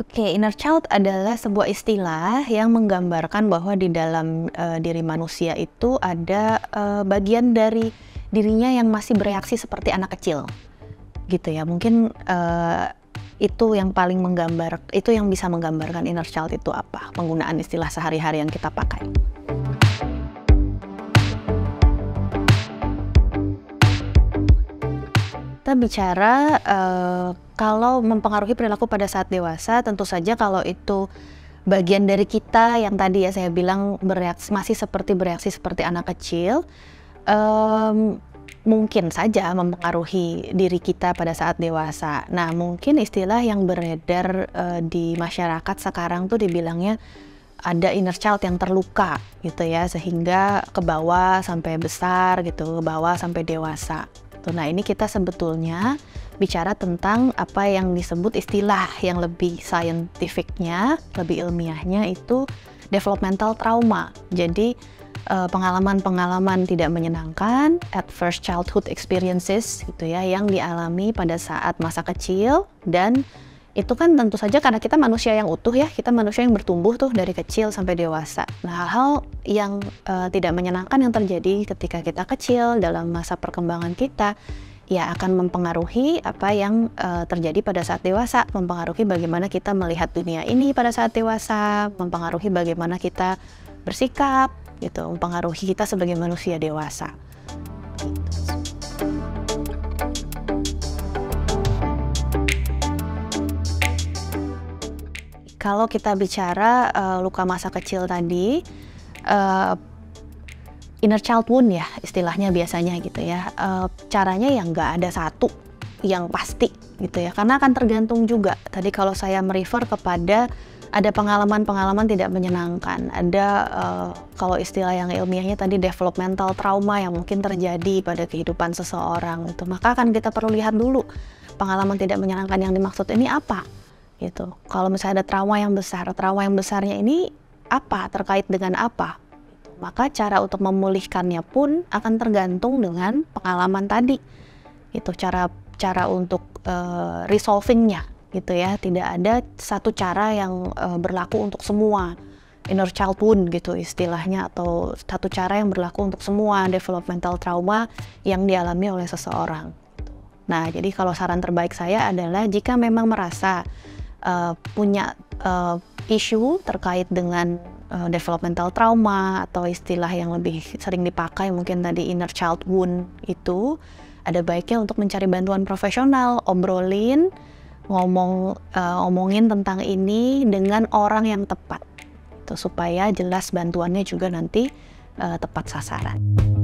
Oke, inner child adalah sebuah istilah yang menggambarkan bahwa di dalam diri manusia itu ada bagian dari dirinya yang masih bereaksi seperti anak kecil, gitu ya. Mungkin itu yang paling itu yang bisa menggambarkan inner child itu apa, penggunaan istilah sehari-hari yang kita pakai. Kita bicara kalau mempengaruhi perilaku pada saat dewasa, tentu saja kalau itu bagian dari kita yang tadi ya saya bilang masih bereaksi seperti anak kecil, mungkin saja mempengaruhi diri kita pada saat dewasa. Nah, mungkin istilah yang beredar di masyarakat sekarang tuh dibilangnya ada inner child yang terluka gitu ya, sehingga ke bawah sampai besar gitu, ke bawah sampai dewasa. Nah, ini kita sebetulnya bicara tentang apa yang disebut istilah yang lebih scientificnya, lebih ilmiahnya itu developmental trauma. Jadi pengalaman-pengalaman tidak menyenangkan, adverse childhood experiences gitu ya, yang dialami pada saat masa kecil. Dan itu kan tentu saja karena kita manusia yang utuh ya, kita manusia yang bertumbuh tuh dari kecil sampai dewasa. Nah, hal-hal yang tidak menyenangkan yang terjadi ketika kita kecil dalam masa perkembangan kita, ya akan mempengaruhi apa yang terjadi pada saat dewasa, mempengaruhi bagaimana kita melihat dunia ini pada saat dewasa, mempengaruhi bagaimana kita bersikap, gitu, mempengaruhi kita sebagai manusia dewasa. Kalau kita bicara luka masa kecil tadi, inner child wound ya istilahnya biasanya gitu ya, caranya yang nggak ada satu yang pasti gitu ya, karena akan tergantung juga. Tadi kalau saya merefer kepada ada pengalaman-pengalaman tidak menyenangkan, ada kalau istilah yang ilmiahnya tadi developmental trauma yang mungkin terjadi pada kehidupan seseorang itu, maka akan kita perlu lihat dulu pengalaman tidak menyenangkan yang dimaksud ini apa gitu. Kalau misalnya ada trauma yang besarnya ini apa, terkait dengan apa, maka cara untuk memulihkannya pun akan tergantung dengan pengalaman tadi itu, cara untuk resolvingnya gitu ya. Tidak ada satu cara yang berlaku untuk semua inner child wound gitu istilahnya, atau satu cara yang berlaku untuk semua developmental trauma yang dialami oleh seseorang. Nah, jadi kalau saran terbaik saya adalah jika memang merasa punya isu terkait dengan developmental trauma, atau istilah yang lebih sering dipakai mungkin tadi inner child wound, itu ada baiknya untuk mencari bantuan profesional, ngomongin tentang ini dengan orang yang tepat itu, supaya jelas bantuannya juga nanti tepat sasaran.